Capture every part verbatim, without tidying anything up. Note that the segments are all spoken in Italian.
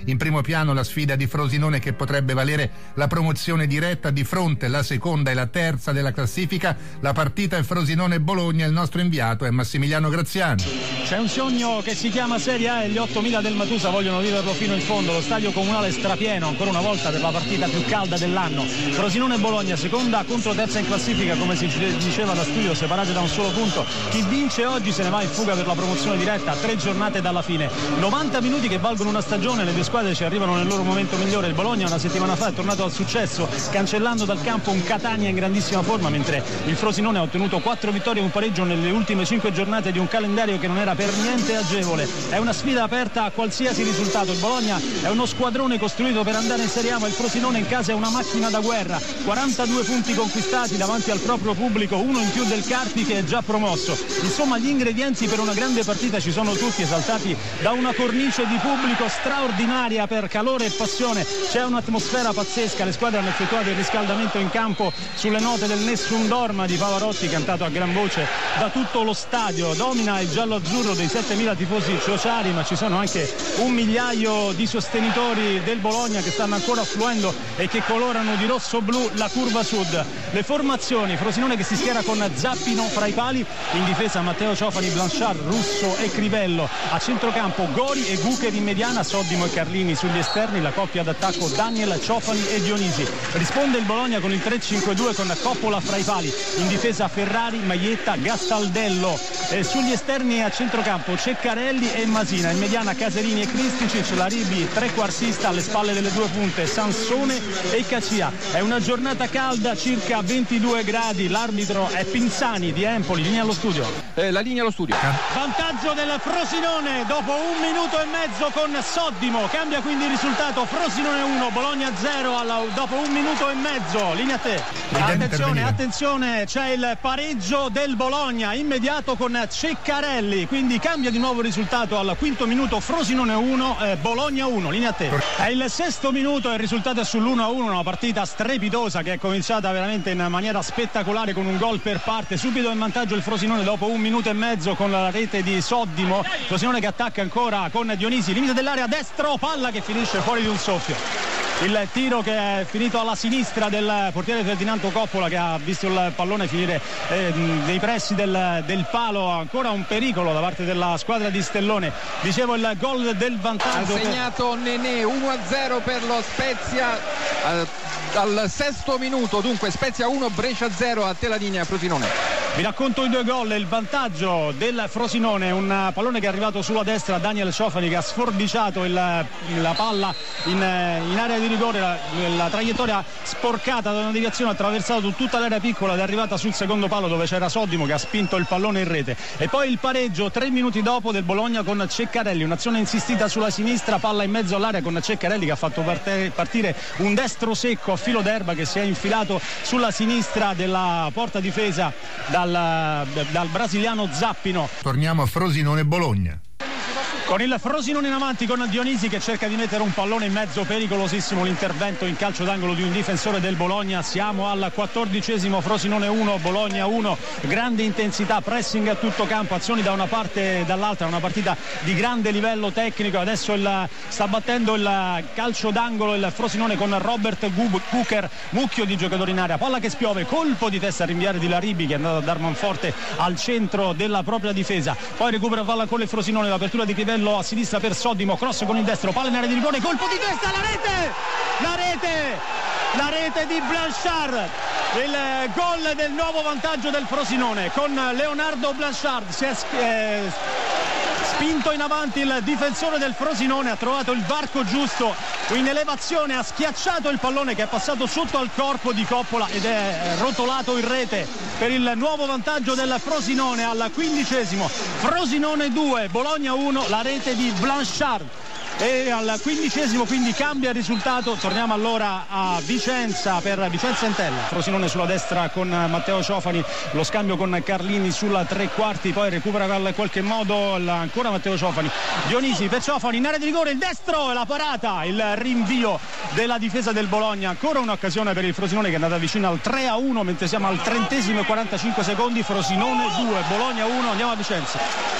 In primo piano la sfida di Frosinone che potrebbe valere la promozione diretta, di fronte la seconda e la terza della classifica. La partita è Frosinone-Bologna, il nostro inviato è Massimiliano Graziani. C'è un sogno che si chiama Serie A e gli ottomila del Matusa vogliono viverlo fino in fondo. Lo stadio comunale strapieno ancora una volta per la partita più calda dell'anno. Frosinone-Bologna, seconda contro terza in classifica, come si diceva da studio, separate da un solo punto. Chi vince oggi se ne va in fuga per la promozione diretta, tre giornate dalla fine. novanta minuti che valgono una stagione, le due squadre ci arrivano nel loro momento migliore. Il Bologna una settimana fa è tornato al successo cancellando dal campo un Catania in grandissima forma, mentre il Frosinone ha ottenuto quattro vittorie e un pareggio nelle ultime cinque giornate di un calendario che non era per niente agevole. È una sfida aperta a qualsiasi risultato. Il Bologna è uno squadrone costruito per andare in Serie A, ma il Frosinone in casa è una macchina da guerra. quarantadue punti conquistati davanti al proprio pubblico, uno in più del Carpi che è già promosso. Insomma, gli ingredienti per una grande partita ci sono tutti, esaltati da una cornice di pubblico straordinaria per calore e passione. C'è un'atmosfera pazzesca, le squadre hanno effettuato il riscaldamento in campo sulle note del Nessun Dorma di Pavarotti, cantato a gran voce da tutto lo stadio. Domina il giallo-azzurro dei settemila tifosi ciociari, ma ci sono anche un migliaio di sostenitori del Bologna che stanno ancora affluendo e che colorano di rosso-blu la curva sud. Le formazioni: Frosinone che si schiera con Zappino fra i pali, in difesa Matteo Ciofani, Blanchard, Russo e Crivello, a centrocampo Gori e Gucher in mediana, Soddimo e Carlini sugli esterni, la coppia d'attacco Daniel, Ciofani e Dionisi. Risponde il Bologna con il tre cinque due con Coppola fra i pali, in difesa Ferrari, Maietta, Gastaldello, e sugli esterni a centrocampo Ceccarelli e Masina, in mediana Caserini e Kristicic, Laribi trequartista alle spalle delle due punte, Sansone e Cacia. È una giornata calda, circa ventidue gradi, l'arbitro è Pinzani di Empoli. Linea allo studio. Eh, la linea allo studio. Vantaggio del Frosinone dopo un minuto e mezzo con Soddimo, cambia quindi il risultato: Frosinone uno, Bologna zero alla, dopo un minuto e mezzo. Linea a te. Attenzione, attenzione, c'è il pareggio del Bologna immediato con Ceccarelli, quindi cambia di nuovo il risultato al quinto minuto, Frosinone uno, eh, Bologna uno. Linea a te. È il sesto minuto e il risultato è sull'uno a uno, una partita strepitosa che è cominciata veramente in maniera spettacolare con un gol per parte. Subito in vantaggio il Frosinone dopo un minuto e mezzo con la rete di Soddimo. Frosinone che attacca ancora con Dionisi, limite dell'area destro, palla che finisce fuori di un soffio. Il tiro che è finito alla sinistra del portiere Ferdinando Coppola, che ha visto il pallone finire eh, nei pressi del, del palo. Ancora un pericolo da parte della squadra di Stellone. Dicevo, il gol del vantaggio. Ha segnato Nenè, uno a zero per lo Spezia eh, al sesto minuto. Dunque Spezia uno, Brescia zero. A te la linea, Frosinone. Vi racconto i due gol. Il vantaggio del Frosinone, un pallone che è arrivato sulla destra, Daniel Ciofani, che ha sforbiciato il, la palla in, in area di rigore. La, la traiettoria sporcata da una deviazione, ha attraversato tutta l'area piccola ed è arrivata sul secondo palo dove c'era Soddimo che ha spinto il pallone in rete. E poi il pareggio tre minuti dopo del Bologna con Ceccarelli, un'azione insistita sulla sinistra, palla in mezzo all'area con Ceccarelli che ha fatto partire un destro secco a filo d'erba che si è infilato sulla sinistra della porta difesa dal, dal brasiliano Zappino. Torniamo a Frosinone-Bologna. Con il Frosinone in avanti con Dionisi che cerca di mettere un pallone in mezzo, pericolosissimo l'intervento in calcio d'angolo di un difensore del Bologna. Siamo al quattordicesimo, Frosinone uno, Bologna uno, grande intensità, pressing a tutto campo, azioni da una parte e dall'altra, una partita di grande livello tecnico. Adesso il, sta battendo il calcio d'angolo il Frosinone con Robert Gucher, mucchio di giocatori in area, palla che spiove, colpo di testa a rinviare di Laribi che è andato a dar manforte al centro della propria difesa, poi recupera palla con il Frosinone, l'apertura di Crivello a sinistra per Soddimo, cross con il destro, palla in area di rigore, colpo di testa, la rete, la rete, la rete di Blanchard, il gol del nuovo vantaggio del Frosinone con Leonardo Blanchard. Si è eh, spinto in avanti il difensore del Frosinone, ha trovato il varco giusto in elevazione, ha schiacciato il pallone che è passato sotto al corpo di Coppola ed è rotolato in rete per il nuovo vantaggio del Frosinone al quindicesimo. Frosinone due, Bologna uno, la rete di Blanchard. E al quindicesimo quindi cambia il risultato. Torniamo allora a Vicenza per Vicenza Entella. Frosinone sulla destra con Matteo Ciofani, lo scambio con Carlini sulla tre quarti, poi recupera in qualche modo ancora Matteo Ciofani, Dionisi per Ciofani in area di rigore, il destro e la parata, il rinvio della difesa del Bologna. Ancora un'occasione per il Frosinone che è andata vicino al tre a uno mentre siamo al trentesimo e quarantacinque secondi. Frosinone due, Bologna uno. Andiamo a Vicenza.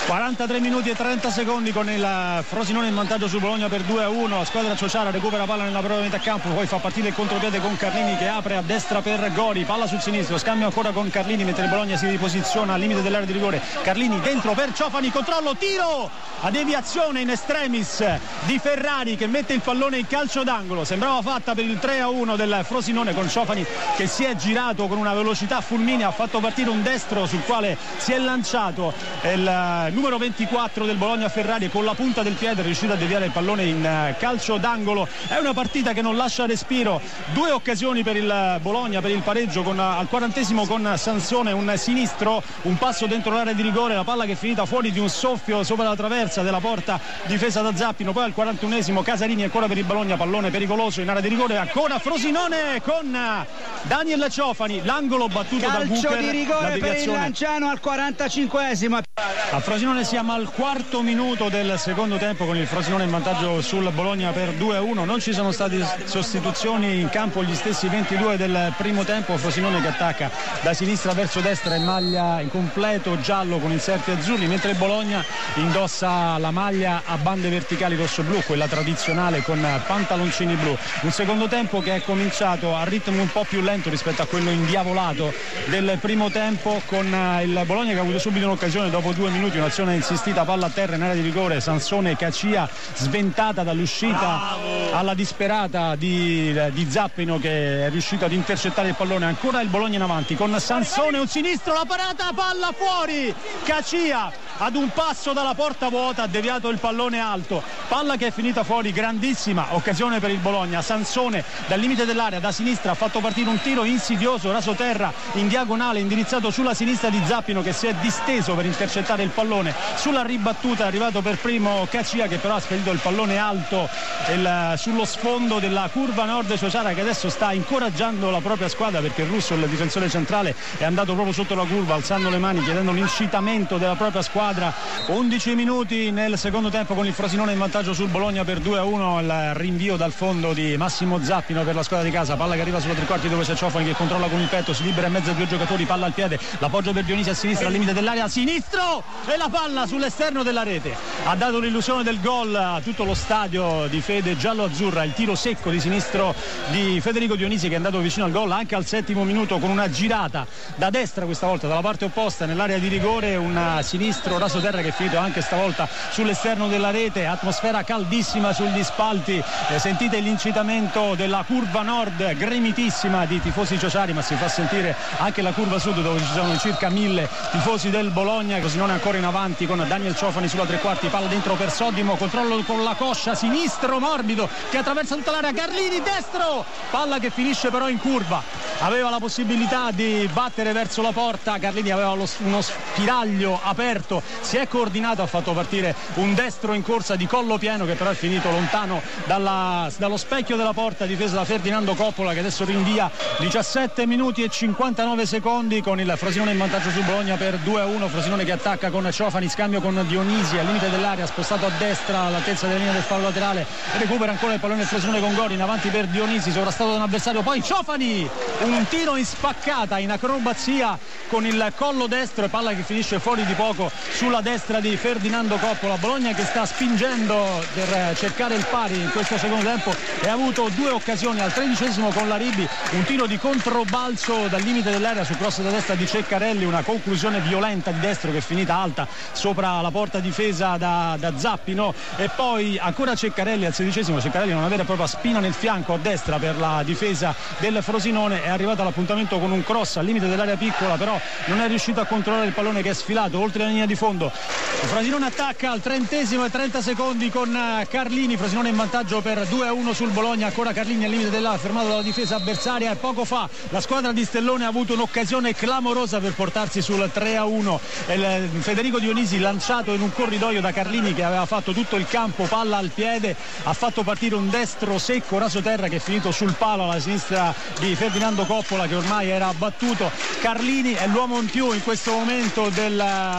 quarantatré minuti e trenta secondi con il Frosinone in vantaggio su Bologna per due a uno. La squadra Ciociara recupera palla nella propria metà campo, poi fa partire il contropiede con Carlini che apre a destra per Gori, palla sul sinistro, scambio ancora con Carlini mentre il Bologna si riposiziona al limite dell'area di rigore. Carlini dentro per Ciofani, controllo, tiro a deviazione in extremis di Ferrari che mette il pallone in calcio d'angolo. Sembrava fatta per il tre a uno del Frosinone, con Ciofani che si è girato con una velocità fulminea, ha fatto partire un destro sul quale si è lanciato il numero ventiquattro del Bologna, Ferrari, e con la punta del piede è riuscito a deviare il pallone in calcio d'angolo. È una partita che non lascia respiro, due occasioni per il Bologna per il pareggio, con al quarantesimo con Sansone un sinistro, un passo dentro l'area di rigore, la palla che è finita fuori di un soffio sopra la traversa della porta difesa da Zappino. Poi al quarantunesimo Casarini ancora per il Bologna, pallone pericoloso in area di rigore, ancora Frosinone con Daniel Ciofani, l'angolo battuto calcio da Bucher. Calcio di rigore per il Lanciano al quarantacinquesimo. A Frosinone siamo al quarto minuto del secondo tempo con il Frosinone in vantaggio sul Bologna per due a uno. Non ci sono state sostituzioni in campo, gli stessi ventidue del primo tempo. Frosinone che attacca da sinistra verso destra in maglia in completo giallo con inserti azzurri, mentre il Bologna indossa la maglia a bande verticali rosso-blu, quella tradizionale con pantaloncini blu. Un secondo tempo che è cominciato a ritmo un po' più lento rispetto a quello indiavolato del primo tempo, con il Bologna che ha avuto subito un'occasione dopo due minuti, un'azione insistita, palla a terra in area di rigore, Sansone Cacia sventata dall'uscita alla disperata di, di Zappino che è riuscito ad intercettare il pallone. Ancora il Bologna in avanti con Sansone, un sinistro, la parata, palla fuori, Cacia ad un passo dalla porta vuota ha deviato il pallone alto, palla che è finita fuori, grandissima occasione per il Bologna. Sansone dal limite dell'area da sinistra ha fatto partire un tiro insidioso raso terra in diagonale indirizzato sulla sinistra di Zappino che si è disteso per intercettare il pallone. Sulla ribattuta è arrivato per primo Cacia che però ha spedito il pallone alto il, sullo sfondo della curva nord Ciociara, che adesso sta incoraggiando la propria squadra perché il Russo, il difensore centrale, è andato proprio sotto la curva alzando le mani chiedendo l'incitamento della propria squadra. undici minuti nel secondo tempo con il Frosinone in vantaggio sul Bologna per due a uno. Il rinvio dal fondo di Massimo Zappino per la squadra di casa, palla che arriva sulla tre quarti dove c'è Ciofani che controlla con il petto, si libera in mezzo ai due giocatori, palla al piede, l'appoggio per Dionisi a sinistra al limite dell'area, sinistro, e la palla sull'esterno della rete. Ha dato l'illusione del gol a tutto lo stadio di fede giallo-azzurra, il tiro secco di sinistro di Federico Dionisi che è andato vicino al gol anche al settimo minuto con una girata da destra, questa volta dalla parte opposta nell'area di rigore, un sinistro raso terra che è finito anche stavolta sull'esterno della rete. Atmosfera caldissima sugli spalti, eh, sentite l'incitamento della curva nord gremitissima di tifosi ciociari, ma si fa sentire anche la curva sud dove ci sono circa mille tifosi del Bologna. Così non è ancora in avanti con Daniel Ciofani sulla tre quarti, palla dentro per Soddimo, controllo con la coscia, sinistro morbido che attraversa tutta l'area, Carlini destro, palla che finisce però in curva, aveva la possibilità di battere verso la porta, Carlini aveva lo, uno spiraglio aperto, si è coordinato, ha fatto partire un destro in corsa di collo pieno che però è finito lontano dalla, dallo specchio della porta difesa da Ferdinando Coppola, che adesso rinvia. Diciassette minuti e cinquantanove secondi con il Frosinone in vantaggio su Bologna per due a uno. Frosinone che attacca con Ciofani, scambio con Dionisi al limite dell'area, spostato a destra all'altezza della linea del fallo laterale, recupera ancora il pallone il Frosinone con Gori in avanti per Dionisi, sovrastato da un avversario, poi Ciofani, un tiro in spaccata in acrobazia con il collo destro e palla che finisce fuori di poco sulla destra di Ferdinando Coppola. Bologna che sta spingendo per cercare il pari in questo secondo tempo e ha avuto due occasioni, al tredicesimo con Laribbi un tiro di controbalzo dal limite dell'area su cross da destra di Ceccarelli, una conclusione violenta di destro che è finita alta sopra la porta difesa da, da Zappino, e poi ancora Ceccarelli al sedicesimo. Ceccarelli non avere proprio spina nel fianco a destra per la difesa del Frosinone, è arrivato all'appuntamento con un cross al limite dell'area piccola, però non è riuscito a controllare il pallone che è sfilato oltre la linea di fondo. Il Frosinone attacca al trentesimo e trenta secondi con Carlini, Frosinone in vantaggio per due a uno sul Bologna, ancora Carlini al limite dell'area fermato dalla difesa avversaria, e poco fa la squadra di Stellone ha avuto un'occasione clamorosa per portarsi sul tre a uno. Il Federico Dionisi lanciato in un corridoio da Carlini che aveva fatto tutto il campo, palla al piede, ha fatto partire un destro secco raso terra che è finito sul palo alla sinistra di Ferdinando Coppola che ormai era abbattuto. Carlini è l'uomo in più in questo momento della, della squadra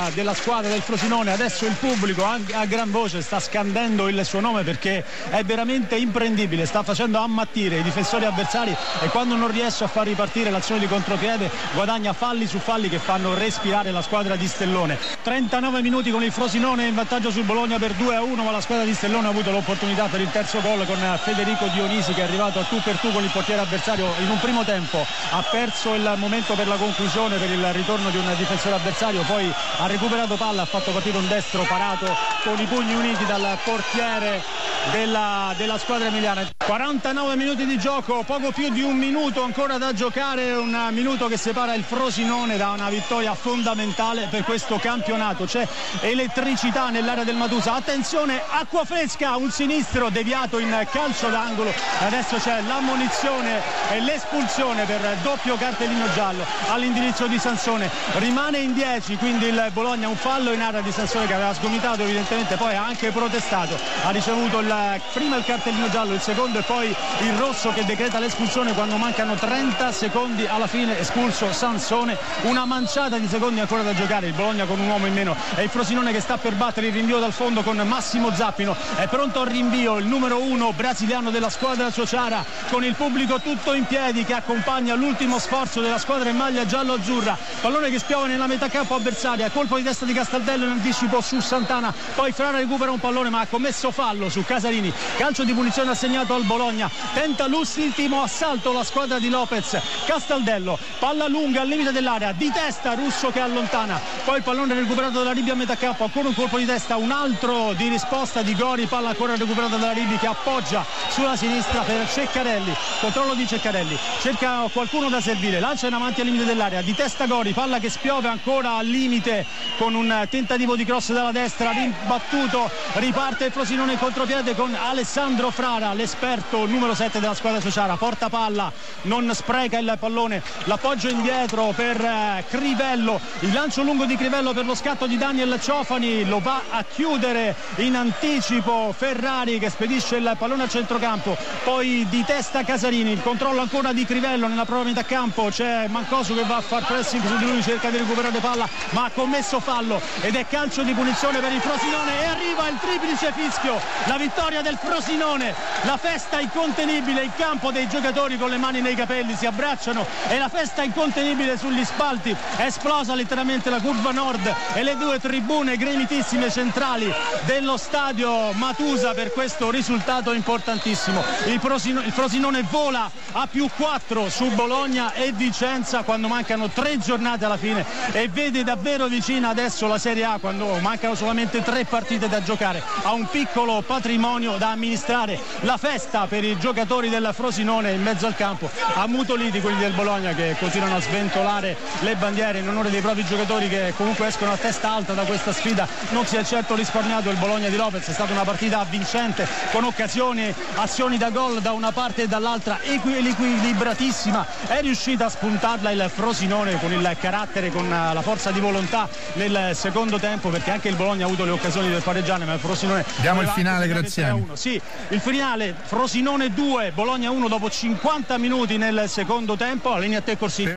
squadra del Frosinone. Adesso il pubblico anche a gran voce sta scandendo il suo nome perché è veramente imprendibile, sta facendo ammattire i difensori avversari e quando non riesce a far ripartire l'azione di contropiede guadagna falli su falli che fanno respirare la squadra di Stellone. trentanove minuti con il Frosinone in vantaggio sul Bologna per due a uno, ma la squadra di Stellone ha avuto l'opportunità per il terzo gol con Federico Dionisi che è arrivato a tu per tu con il portiere avversario. In un primo tempo ha perso il momento per la conclusione, per il ritorno di un difensore avversario, poi ha recuperato palla, ha fatto partire un destro parato con i pugni uniti dal portiere della, della squadra emiliana. quarantanove minuti di gioco, poco più di un minuto ancora da giocare, un minuto che separa il Frosinone da una vittoria fondamentale per questo campionato. C'è elettricità nell'area del Matusa, attenzione, acqua fresca, un sinistro deviato in calcio d'angolo, adesso c'è l'ammonizione e l'espulsione per doppio cartellino giallo all'indirizzo di Sansone. Rimane in dieci quindi il Bologna, un fallo in area di Sansone che aveva sgomitato evidentemente, poi ha anche protestato, ha ricevuto il, prima il cartellino giallo, il secondo e poi il rosso che decreta l'espulsione quando mancano trenta secondi alla fine. Espulso Sansone, una manciata di secondi ancora da giocare, il Bologna con un uomo in meno e il Frosinone che sta per battere il rinvio dal fondo con Massimo Zappino. È pronto al rinvio il numero uno brasiliano della squadra Ciociara con il pubblico tutto in piedi che accompagna l'ultimo sforzo della squadra in maglia giallo-azzurra. Pallone che spiova nella metà campo avversaria, colpo di testa di Castaldello in anticipo su Santana, poi Frara recupera un pallone ma ha commesso fallo su Casarini, calcio di punizione assegnato al Bologna. Tenta l'ultimo assalto la squadra di Lopez, Castaldello, palla lunga al limite dell'area, di testa Russo che allontana, poi il pallone recuperato dalla Ribi a metà campo, ancora un colpo di testa, un altro di risposta di Gori, palla ancora recuperata dalla Ribi che appoggia sulla sinistra per Ceccarelli, controllo di Ceccarelli, cerca qualcuno da servire, lancia in avanti al limite dell'area, di testa Gori, palla che spiove ancora al limite con un tentativo di cross dalla destra, rimbattuto, riparte il Frosinone in contropiede con Alessandro Frara, l'esperto numero sette della squadra Ciociara, porta palla, non spreca il pallone, l'appoggio indietro per eh, Crivello, il lancio lungo di Crivello per lo scatto di Daniel Ciofani, lo va a chiudere in anticipo Ferrari che spedisce il pallone a centrocampo, poi di testa Casarini, il controllo ancora di Crivello nella propria metà campo, c'è Mancosu che va a far pressing su di lui, cerca di recuperare palla ma ha commesso fallo ed è calcio di punizione per il Frosinone e arriva il triplice fischio, la vittoria del Frosinone, la festa incontenibile in campo dei giocatori con le mani nei capelli, si abbracciano e la festa incontenibile sugli spalti, è esplosa letteralmente la curva nord e le due tribune gremitissime centrali dello stadio Matusa per questo risultato importantissimo. Il Frosinone, il Frosinone vola a più quattro su Bologna e Vicenza quando mancano tre giornate alla fine e vede davvero vicina adesso la Serie A quando mancano solamente tre partite da giocare, ha un piccolo patrimonio da amministrare. La festa per i giocatori del Frosinone in mezzo al campo, ammutoliti quelli del Bologna che continuano a sventolare le bandiere in onore dei propri giocatori che comunque escono a testa alta da questa sfida. Non si è certo risparmiato il Bologna di Lopez, è stata una partita vincente con occasioni, azioni da gol da una parte e dall'altra, equilibratissima, è riuscita a spuntarla il Frosinone con il carattere, con la forza di volontà nel secondo tempo, perché anche il Bologna ha avuto le occasioni del pareggiare ma il Frosinone diamo il finale. Graziani. Sì, il finale Frosinone due Bologna uno dopo cinquanta minuti nel secondo tempo. La linea a te Corsini.